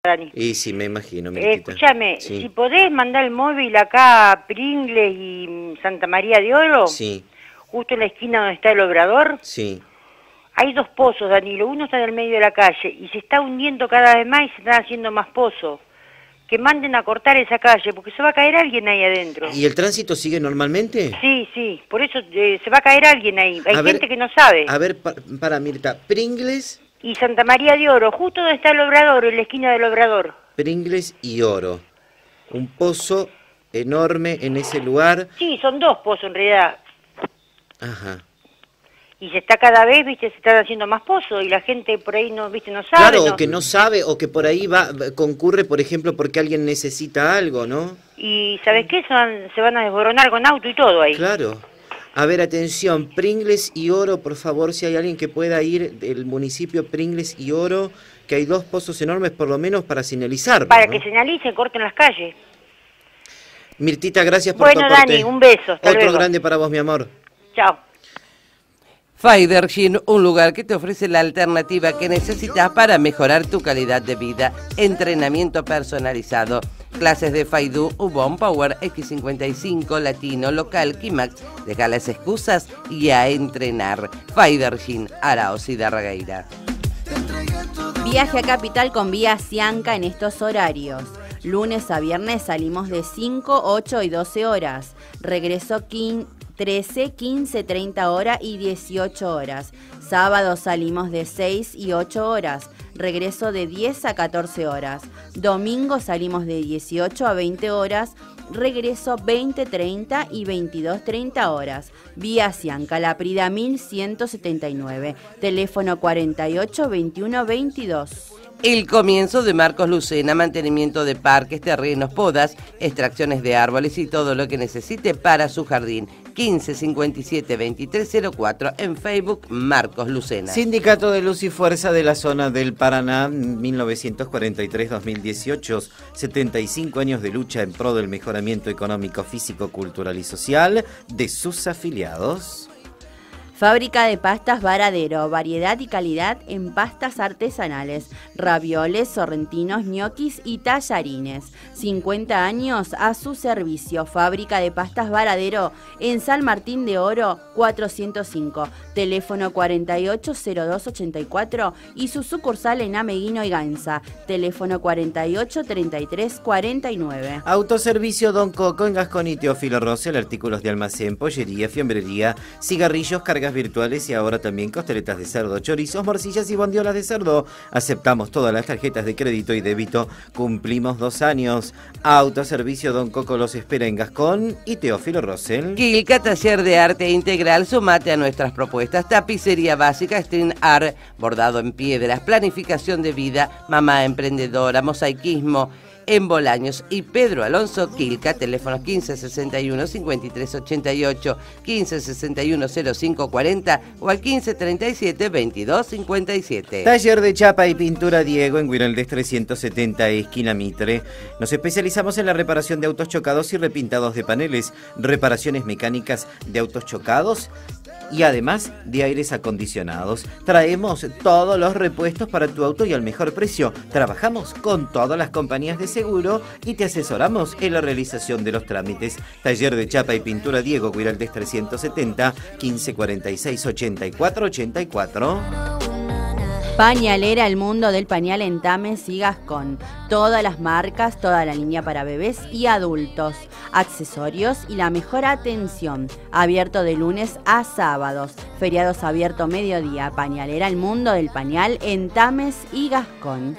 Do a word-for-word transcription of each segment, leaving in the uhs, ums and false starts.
Dani. Y sí, me imagino, Eh, Mirtita. escúchame, Sí. si podés mandar el móvil acá a Pringles y mm, Santa María de Oro, Sí, justo en la esquina donde está el obrador, sí. hay dos pozos, Danilo. Uno está en el medio de la calle y se está hundiendo cada vez más y se están haciendo más pozos. Que manden a cortar esa calle, porque se va a caer alguien ahí adentro. ¿Y el tránsito sigue normalmente? Sí, sí, por eso eh, se va a caer alguien ahí. Hay A ver, gente que no sabe. A ver, pa- para Mirta, Pringles, Y Santa María de Oro, justo donde está el obrador, en la esquina del obrador. Pringles y Oro. Un pozo enorme en ese lugar. Sí, son dos pozos en realidad. Ajá. Y se está cada vez, viste, se están haciendo más pozos y la gente por ahí no, viste, no sabe. Claro, no. o que no sabe, o que por ahí va concurre, por ejemplo, porque alguien necesita algo, ¿no? Y ¿sabes qué? Se van, se van a desboronar con auto y todo ahí. Claro. A ver, atención, Pringles y Oro, por favor, si hay alguien que pueda ir del municipio Pringles y Oro, que hay dos pozos enormes por lo menos para señalizar. Para ¿no? que señalicen, corten las calles. Mirtita, gracias por Bueno, tu aporte. Dani, un beso. Hasta Otro luego. grande para vos, mi amor. Chao. Fidergin, un lugar que te ofrece la alternativa que necesitas para mejorar tu calidad de vida. Entrenamiento personalizado, clases de Faidu, Ubon, Power, equis cincuenta y cinco, Latino, Local, Kimax. Deja las excusas y a entrenar. Fidergin, Arauz y Darregueira. Viaje a Capital con Vía Cianca en estos horarios. Lunes a viernes salimos de cinco, ocho y doce horas. Regreso quince. trece, quince, treinta horas y dieciocho horas. Sábado salimos de seis y ocho horas. Regreso de diez a catorce horas. Domingo salimos de dieciocho a veinte horas. Regreso veinte, treinta y veintidós, treinta horas. Vía Cianca, La Prida mil ciento setenta y nueve. Teléfono cuarenta y ocho, veintiuno, veintidós. El comienzo de Marcos Lucena, mantenimiento de parques, terrenos, podas, extracciones de árboles y todo lo que necesite para su jardín. quince, cincuenta y siete, veintitrés cero cuatro en Facebook, Marcos Lucena. Sindicato de Luz y Fuerza de la zona del Paraná, mil novecientos cuarenta y tres a dos mil dieciocho, setenta y cinco años de lucha en pro del mejoramiento económico, físico, cultural y social de sus afiliados. Fábrica de pastas Varadero, variedad y calidad en pastas artesanales, ravioles, sorrentinos, ñoquis y tallarines. cincuenta años a su servicio. Fábrica de pastas Varadero en San Martín de Oro cuatrocientos cinco. Teléfono cuarenta y ocho, cero dos, ochenta y cuatro y su sucursal en Ameguino y Gainza. Teléfono cuarenta y ocho, treinta y tres, cuarenta y nueve. Autoservicio Don Coco en Gascón y Teófilo Rosell, artículos de almacén, pollería, fiambrería, cigarrillos, cargas virtuales y ahora también costeletas de cerdo, chorizos, morcillas y bondiolas de cerdo. Aceptamos todas las tarjetas de crédito y débito. Cumplimos dos años. Autoservicio Don Coco los espera en Gascón y Teófilo Rosell. Quilca, taller de arte integral, sumate a nuestras propuestas. Tapicería básica, string art, bordado en piedras, planificación de vida, mamá emprendedora, mosaicismo en Bolaños y Pedro Alonso Quilca, teléfonos quince, sesenta y uno, cincuenta y tres, ochenta y ocho, quince, sesenta y uno, cero cinco, cuarenta o al quince, treinta y siete, veintidós, cincuenta y siete. Taller de chapa y pintura Diego en Guiraldés trescientos setenta, esquina Mitre. Nos especializamos en la reparación de autos chocados y repintados de paneles, reparaciones mecánicas de autos chocados y además de aires acondicionados. Traemos todos los repuestos para tu auto y al mejor precio. Trabajamos con todas las compañías de seguro y te asesoramos en la realización de los trámites. Taller de chapa y pintura Diego Guiraldés trescientos setenta, quince, cuarenta y seis, ochenta y cuatro, ochenta y cuatro. Pañalera El Mundo del Pañal en Tames y Gascón. Todas las marcas, toda la línea para bebés y adultos. Accesorios y la mejor atención. Abierto de lunes a sábados. Feriados abierto mediodía. Pañalera El Mundo del Pañal en Tames y Gascón.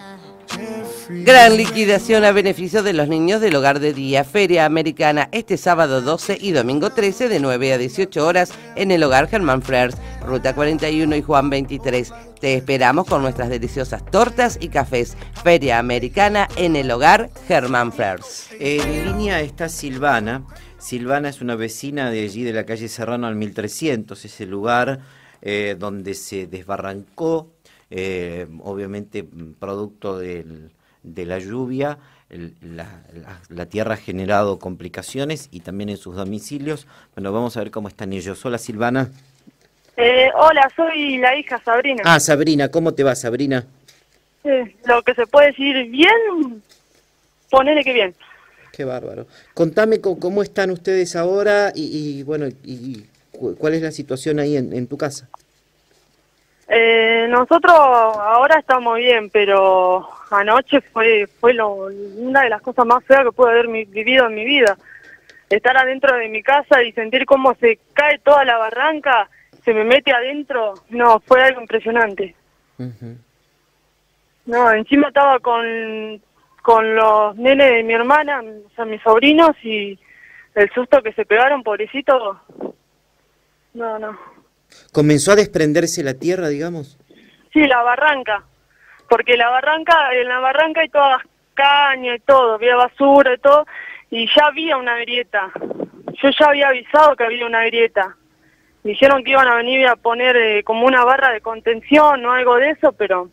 Gran liquidación a beneficio de los niños del hogar de día. Feria Americana este sábado doce y domingo trece de nueve a dieciocho horas en el hogar Germán Frers, Ruta cuarenta y uno y Juan veintitrés. Te esperamos con nuestras deliciosas tortas y cafés. Feria Americana en el hogar Germán Frers. En línea está Silvana. Silvana es una vecina de allí de la calle Serrano al mil trescientos, ese lugar eh, donde se desbarrancó. Eh, obviamente producto del, de la lluvia, el, la, la, la tierra ha generado complicaciones y también en sus domicilios. Bueno, vamos a ver cómo están ellos. Hola, Silvana. Eh, hola, soy la hija Sabrina. Ah, Sabrina, ¿cómo te va, Sabrina? eh, lo que se puede decir bien, ponele que bien. Qué bárbaro. Contame co- cómo están ustedes ahora y, y bueno, y cu- cuál es la situación ahí en, en tu casa. Eh, nosotros ahora estamos bien, pero anoche fue fue lo, una de las cosas más feas que pude haber mi- vivido en mi vida. Estar adentro de mi casa y sentir cómo se cae toda la barranca, se me mete adentro, no, fue algo impresionante. Ujú. No, encima estaba con, con los nenes de mi hermana, o sea, mis sobrinos, y el susto que se pegaron, pobrecito. No, no. ¿Comenzó a desprenderse la tierra, digamos? Sí, la barranca, porque la barranca, en la barranca hay todas caña y todo, había basura y todo, y ya había una grieta. Yo ya había avisado que había una grieta. Dijeron que iban a venir a poner eh, como una barra de contención o algo de eso, pero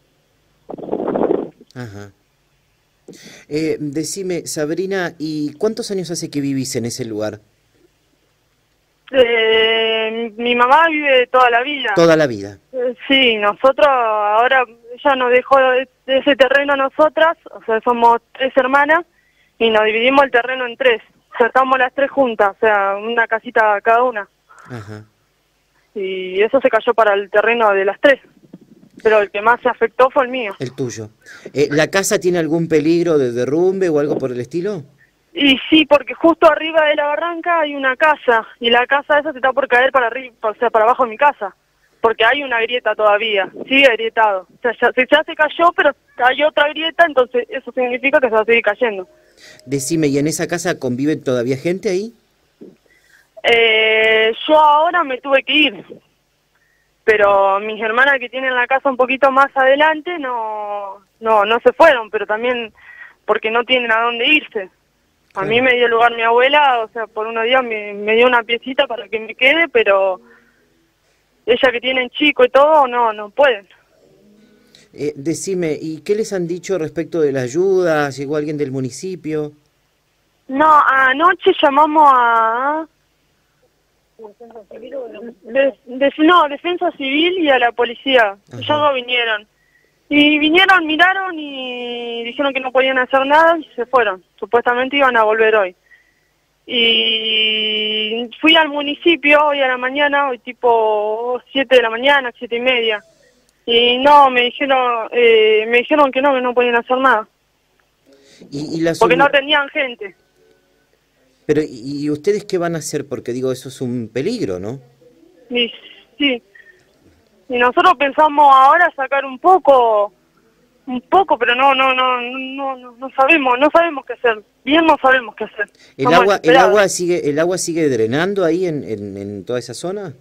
Ajá. Eh, decime, Sabrina, ¿y cuántos años hace que vivís en ese lugar? eh, mi mamá vive toda la vida. Toda la vida. Eh, Sí, nosotros ahora, ella nos dejó e- ese terreno a nosotras, o sea, somos tres hermanas, y nos dividimos el terreno en tres. O sea, estamos las tres juntas, o sea, una casita cada una. Ajá. Y eso se cayó para el terreno de las tres. Pero el que más se afectó fue el mío. El tuyo. Eh, ¿la casa tiene algún peligro de derrumbe o algo por el estilo? Y sí, porque justo arriba de la barranca hay una casa, y la casa esa se está por caer para arriba, o sea, para abajo de mi casa. Porque hay una grieta todavía, sigue agrietado. O sea, ya, se- ya se cayó, pero hay otra grieta, entonces eso significa que se va a seguir cayendo. Decime, ¿y en esa casa convive todavía gente ahí? Eh, yo ahora me tuve que ir, pero mis hermanas que tienen la casa un poquito más adelante no, no, no se fueron, pero también porque no tienen a dónde irse. A mí me dio lugar mi abuela, o sea, por unos días me, me dio una piecita para que me quede, pero ella que tienen chico y todo, no, no pueden. Eh, decime, ¿y qué les han dicho respecto de la ayuda? ¿Llegó alguien del municipio? No, anoche llamamos a... De- de- no, Defensa Civil y a la policía. Ajá. Ya no vinieron. Y vinieron, miraron y dijeron que no podían hacer nada y se fueron. Supuestamente iban a volver hoy. Y fui al municipio hoy a la mañana, hoy tipo siete de la mañana, siete y media. Y no, me dijeron, eh, me dijeron que no, que no podían hacer nada. Y, y la Porque no solu- tenían gente. Pero, ¿y y ustedes qué van a hacer? Porque digo, eso es un peligro, ¿no? Y sí. Y nosotros pensamos ahora sacar un poco, un poco, pero no, no, no, no, no, no sabemos, no sabemos qué hacer. Bien no sabemos qué hacer. ¿El Estamos agua, el desesperados. agua sigue, el agua sigue drenando ahí en, en, en toda esa zona?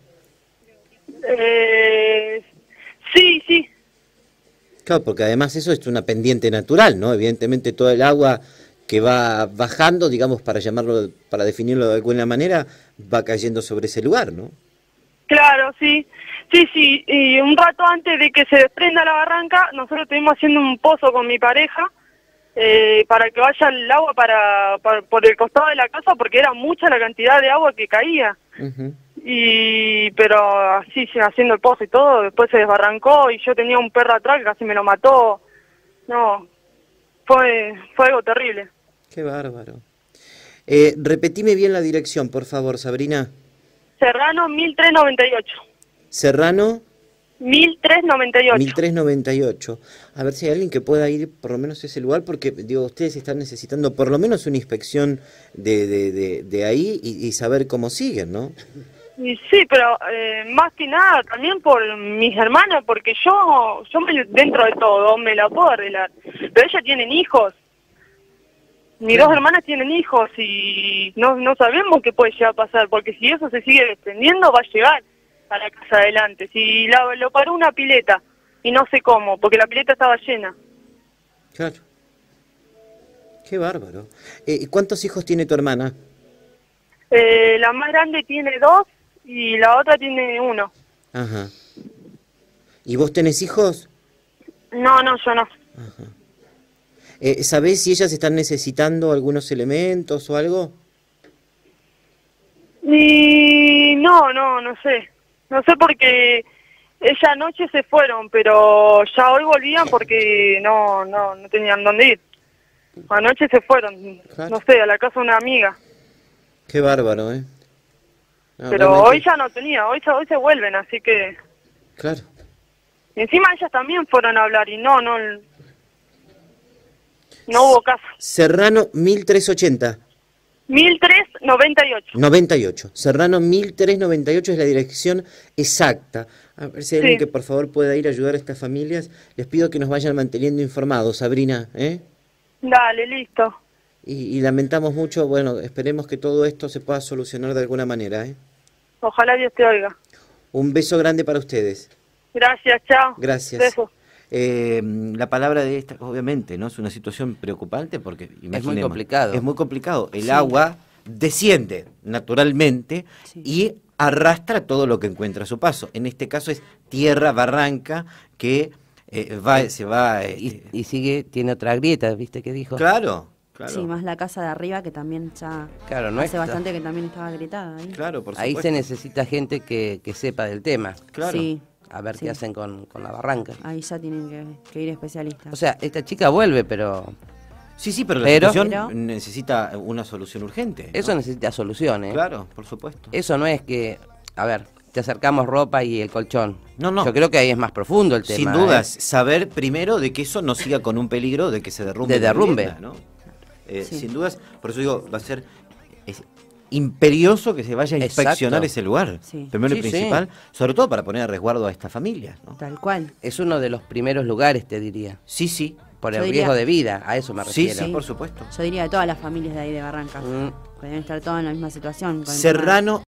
Eh, sí, sí. Claro, porque además eso es una pendiente natural, ¿no? Evidentemente todo el agua que va bajando, digamos, para llamarlo, para definirlo de alguna manera, va cayendo sobre ese lugar, ¿no? Claro, sí. Sí, sí. Y un rato antes de que se desprenda la barranca, nosotros estuvimos haciendo un pozo con mi pareja eh, para que vaya el agua para, para por el costado de la casa, porque era mucha la cantidad de agua que caía. Ujú. Y pero así sí, haciendo el pozo y todo, después se desbarrancó y yo tenía un perro atrás que casi me lo mató. No, fue fue algo terrible. Qué bárbaro. Eh, repetime bien la dirección, por favor, Sabrina. Serrano mil trescientos noventa y ocho. Serrano mil trescientos noventa y ocho. mil trescientos noventa y ocho. A ver si hay alguien que pueda ir por lo menos a ese lugar, porque digo, ustedes están necesitando por lo menos una inspección de, de, de, de ahí y, y saber cómo siguen, ¿no? Y sí, pero eh, más que nada también por mis hermanas, porque yo, yo me- dentro de todo me la puedo arreglar. Pero ellas tienen hijos. Mis Claro. dos hermanas tienen hijos y no, no sabemos qué puede llegar a pasar, porque si eso se sigue desprendiendo va a llegar a la casa adelante. Si la, lo paró una pileta y no sé cómo, porque la pileta estaba llena. Claro. Qué bárbaro. Eh, ¿cuántos hijos tiene tu hermana? Eh, la más grande tiene dos y la otra tiene uno. Ajá. ¿Y vos tenés hijos? No, no, yo no. Ajá. Eh, ¿Sabés si ellas están necesitando algunos elementos o algo? Y no, no, no sé. No sé porque Esa noche se fueron, pero ya hoy volvían porque no, no, no tenían dónde ir. Anoche se fueron, Claro. no sé, a la casa de una amiga. Qué bárbaro, ¿eh? No, Pero realmente- hoy ya no tenía, hoy, ya- hoy se vuelven, así que... Claro. Y encima ellas también fueron a hablar y no, no... No hubo caso. Serrano mil trescientos ochenta. mil trescientos noventa y ocho. noventa y ocho. Serrano mil trescientos noventa y ocho es la dirección exacta. A ver si hay alguien Sí. que por favor pueda ir a ayudar a estas familias. Les pido que nos vayan manteniendo informados, Sabrina, ¿eh? Dale, listo. Y, y lamentamos mucho, bueno, esperemos que todo esto se pueda solucionar de alguna manera, ¿eh? Ojalá Dios te oiga. Un beso grande para ustedes. Gracias, chao. Gracias. Besos. Eh, la palabra de esta, obviamente, ¿no? Es una situación preocupante porque, imaginemos, complicado. Es muy complicado. El Sí. agua desciende naturalmente Sí. y arrastra todo lo que encuentra a su paso. En este caso es tierra, barranca, que eh, va, se va... eh, Y, y sigue, tiene otra grieta, ¿viste que dijo? claro, claro. Sí, más la casa de arriba que también ya Claro, no hace está. bastante que también estaba agrietada ahí. Claro, por Ahí supuesto. se necesita gente que, que sepa del tema. Claro. Sí, A ver Sí. qué hacen con, con la barranca. ahí ya tienen que, que ir especialistas. O sea, esta chica vuelve, pero Sí, sí, pero la Pero- situación Pero- necesita una solución urgente, ¿no? eso necesita solución, ¿eh? Claro, por supuesto. Eso no es que, a ver, te acercamos ropa y el colchón. No, no. Yo creo que ahí es más profundo el tema. Sin ¿eh? dudas, saber primero de que eso no siga con un peligro de que se derrumbe. De la derrumbe. vivienda, ¿no? Eh, Sí. Sin dudas, por eso digo, va a ser es imperioso que se vaya a inspeccionar Exacto. ese lugar. Sí. Primero y Sí, sí. principal, sobre todo para poner a resguardo a estas familias, ¿no? Tal cual. Es uno de los primeros lugares, te diría. Sí, sí. Por Yo el diría- riesgo de vida, a eso me Sí, refiero. sí, por supuesto. Yo diría de todas las familias de ahí de Barrancas. Mm. Que deben estar todas en la misma situación. con el tema de- Serrano